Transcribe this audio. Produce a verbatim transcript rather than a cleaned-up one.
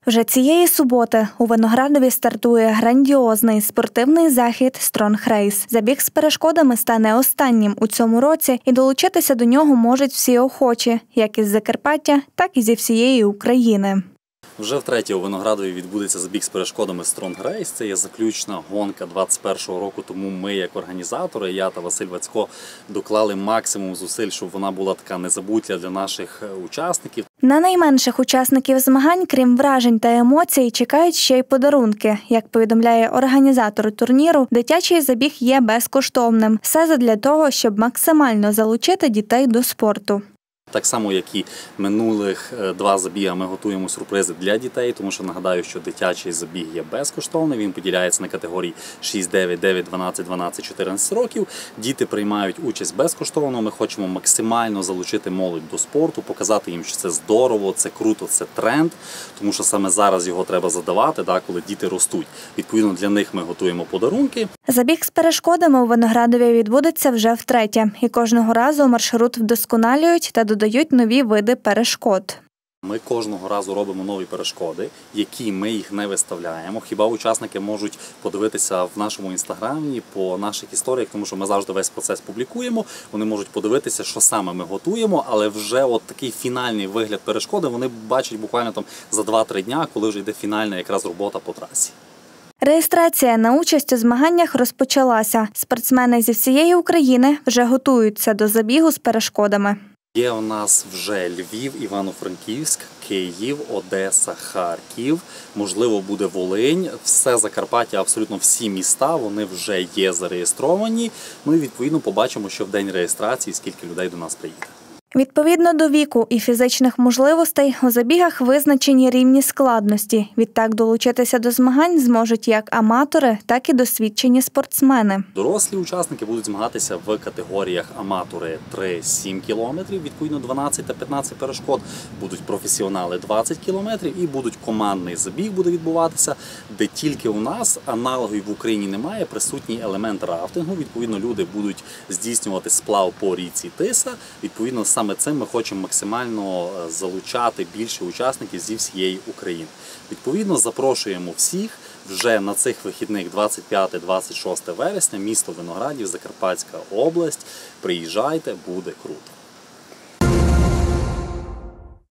Вже цієї суботи у Виноградові стартує грандіозний спортивний захід «Стронг Рейс». Забіг з перешкодами стане останнім у цьому році, і долучитися до нього можуть всі охочі, як із Закарпаття, так і зі всієї України. Вже втретє у Виноградові відбудеться забіг з перешкодами «Стронг Рейс». Це є заключна гонка двадцять першого року, тому ми, як організатори, я та Василь Вацько, доклали максимум зусиль, щоб вона була така незабутня для наших учасників. На найменших учасників змагань, крім вражень та емоцій, чекають ще й подарунки. Як повідомляє організатор турніру, дитячий забіг є безкоштовним. Все задля того, щоб максимально залучити дітей до спорту. Так само, як і минулих два забіги, ми готуємо сюрпризи для дітей, тому що нагадаю, що дитячий забіг є безкоштовний, він поділяється на категорії шість, дев'ять, дев'ять, дванадцять, дванадцять, чотирнадцять років. Діти приймають участь безкоштовно, ми хочемо максимально залучити молодь до спорту, показати їм, що це здорово, це круто, це тренд, тому що саме зараз його треба задавати, да, коли діти ростуть. Відповідно, для них ми готуємо подарунки. Забіг з перешкодами у Виноградові відбудеться вже втретє, і кожного разу маршрут вдосконалюють та додають нові види перешкод. Ми кожного разу робимо нові перешкоди, які ми їх не виставляємо. Хіба учасники можуть подивитися в нашому інстаграмі, по наших історіях, тому що ми завжди весь процес публікуємо. Вони можуть подивитися, що саме ми готуємо, але вже от такий фінальний вигляд перешкоди вони бачать буквально там за два-три дня, коли вже йде фінальна якраз робота по трасі. Реєстрація на участь у змаганнях розпочалася. Спортсмени зі всієї України вже готуються до забігу з перешкодами. Є у нас вже Львів, Івано-Франківськ, Київ, Одеса, Харків, можливо, буде Волинь. Все Закарпаття, абсолютно всі міста, вони вже є зареєстровані. Ну і відповідно побачимо, що в день реєстрації скільки людей до нас приїде. Відповідно до віку і фізичних можливостей у забігах визначені рівні складності. Відтак долучитися до змагань зможуть як аматори, так і досвідчені спортсмени. Дорослі учасники будуть змагатися в категоріях аматори три-сім кілометрів, відповідно дванадцять та п'ятнадцять перешкод, будуть професіонали двадцять кілометрів і будуть командний забіг буде відбуватися, де тільки у нас аналогів в Україні немає, присутній елемент рафтингу, відповідно люди будуть здійснювати сплав по річці Тиса, відповідно саме цим ми хочемо максимально залучати більше учасників зі всієї України. Відповідно, запрошуємо всіх вже на цих вихідних двадцять п'яте - двадцять шосте вересня, місто Виноградів, Закарпатська область. Приїжджайте, буде круто.